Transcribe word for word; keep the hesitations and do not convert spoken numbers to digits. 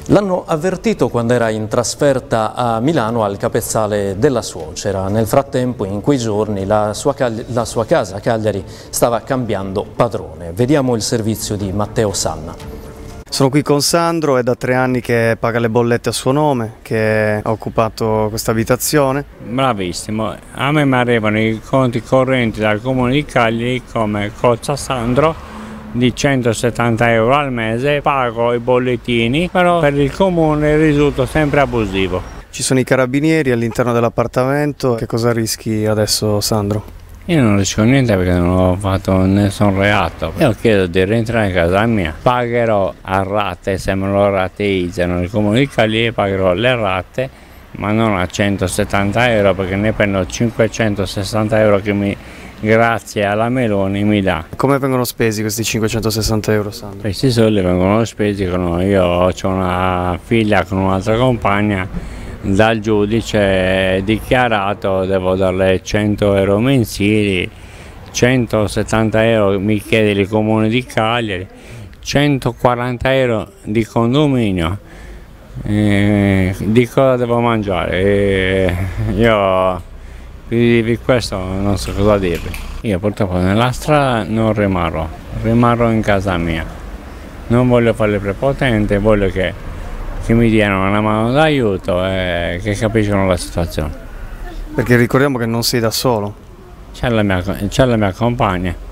L'hanno avvertito quando era in trasferta a Milano al capezzale della suocera. Nel frattempo, in quei giorni, la sua, la sua casa a Cagliari stava cambiando padrone. Vediamo il servizio di Matteo Sanna. Sono qui con Sandro, è da tre anni che paga le bollette a suo nome, che ha occupato questa abitazione. Bravissimo, a me mi arrivano i conti correnti dal comune di Cagliari come Cozza Sandro di centosettanta euro al mese, pago i bollettini, però per il comune risulto sempre abusivo. Ci sono i carabinieri all'interno dell'appartamento, che cosa rischi adesso, Sandro? Io non riesco niente perché non ho fatto nessun reato. Io chiedo di rientrare in casa mia. Pagherò a rate, se me lo rateizzano il comune di Cagliari, pagherò le rate, ma non a centosettanta euro perché ne prendo cinquecentosessanta euro che mi, grazie alla Meloni, mi dà. Come vengono spesi questi cinquecentosessanta euro, Sandro? Questi soldi vengono spesi con io ho una figlia con un'altra compagna. Dal giudice dichiarato devo darle cento euro mensili, centosettanta euro mi chiede il comune di Cagliari, centoquaranta euro di condominio. Eh, di cosa devo mangiare? Eh, io di, di questo non so cosa dirvi. Io purtroppo nella strada non rimarrò, rimarrò in casa mia. Non voglio fare prepotente, voglio che che mi diano una mano d'aiuto e che capiscono la situazione. Perché ricordiamo che non sei da solo. C'è la mia, c'è la mia compagna.